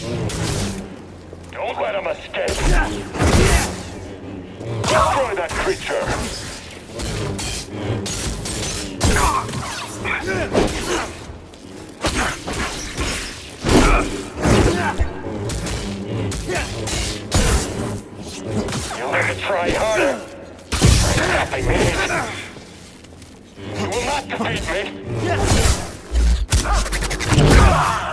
Don't let him escape! Destroy that creature! You'll have to try harder! Try stopping me! You will not defeat me!